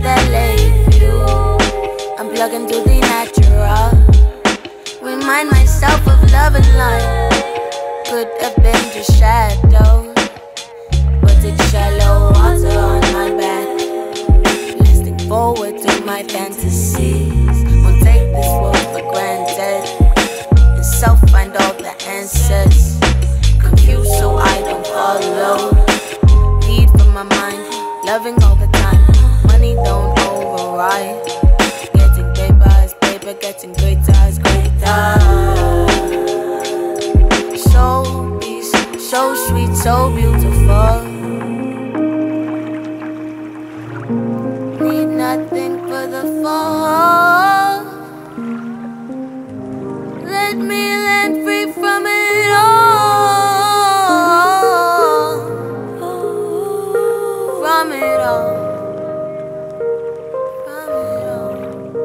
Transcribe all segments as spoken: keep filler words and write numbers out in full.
that late view. I'm plugging to the natural. Remind myself of love and life. Could have been just shadows, but it's shallow water on my back. Listening forward to my fantasies. Won't take this world for granted. And self find all the answers. Confused so I don't follow. Lead from my mind, loving all the time. Money don't override. Getting paper is paper, getting greater is greater. So peace, so sweet, so beautiful. Need nothing for the fall. Let me land free from it all. From it all. From it all.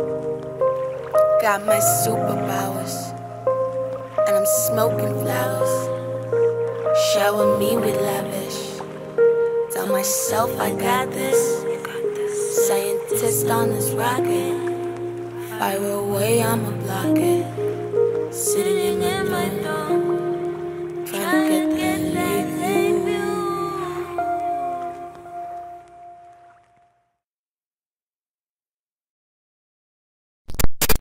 Got my superpowers, and I'm smoking flowers. Shower me with lavish. Tell myself I got this. Scientist on this rocket. Fire away, I'ma block it. Sitting in my dome.